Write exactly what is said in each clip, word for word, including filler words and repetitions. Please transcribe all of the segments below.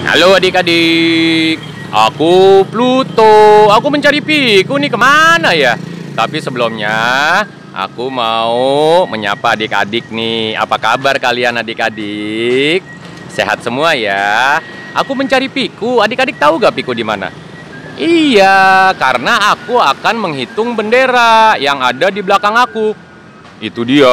Halo adik-adik, aku Pluto. Aku mencari Piku nih, kemana ya? Tapi sebelumnya aku mau menyapa adik-adik nih. Apa kabar kalian adik-adik? Sehat semua ya? Aku mencari Piku. Adik-adik tahu gak Piku di mana? Iya, karena aku akan menghitung bendera yang ada di belakang aku. Itu dia.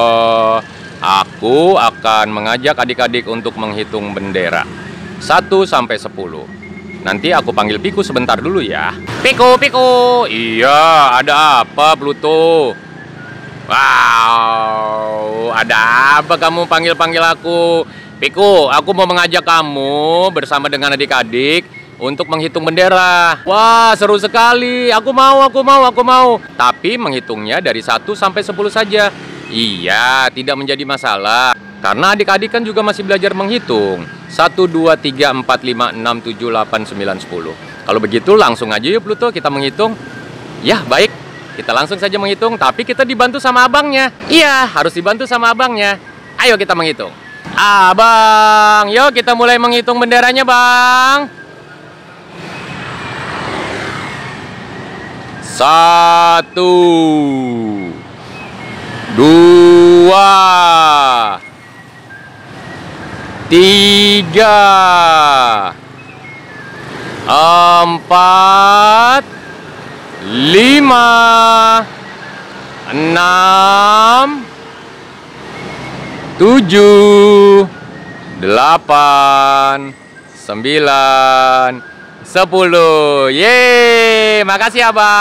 Aku akan mengajak adik-adik untuk menghitung bendera satu sampai sepuluh. Nanti aku panggil Piku sebentar dulu ya. Piku, Piku. Iya, ada apa Pluto? Wow, ada apa kamu panggil-panggil aku? Piku, aku mau mengajak kamu bersama dengan adik-adik untuk menghitung bendera. Wah, seru sekali. Aku mau, aku mau, aku mau. Tapi menghitungnya dari satu sampai sepuluh saja. Iya, tidak menjadi masalah. Karena adik-adik kan juga masih belajar menghitung. satu, dua, tiga, empat, lima, enam, tujuh, delapan, sembilan, sepuluh. Kalau begitu langsung aja yuk Pluto kita menghitung. Ya, baik. Kita langsung saja menghitung, tapi kita dibantu sama abangnya. Iya, harus dibantu sama abangnya. Ayo kita menghitung. Abang, yuk kita mulai menghitung benderanya, Bang. Satu, dua, tiga, empat, lima, enam, tujuh, delapan, sembilan, sepuluh. Yeay, makasih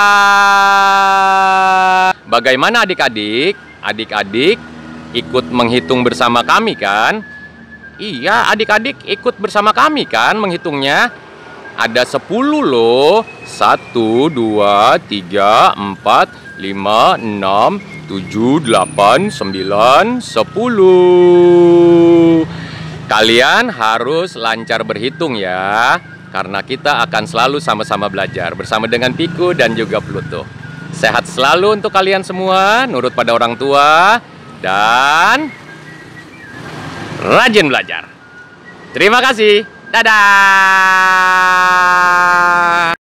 abang. Bagaimana adik-adik? Adik-adik ikut menghitung bersama kami kan? Iya, adik-adik ikut bersama kami kan menghitungnya? Ada sepuluh loh. Satu, dua, tiga, empat, lima, enam, tujuh, delapan, sembilan, sepuluh. Kalian harus lancar berhitung ya. Karena kita akan selalu sama-sama belajar bersama dengan Piku dan juga Pluto. Sehat selalu untuk kalian semua, nurut pada orang tua, dan rajin belajar. Terima kasih. Dadah.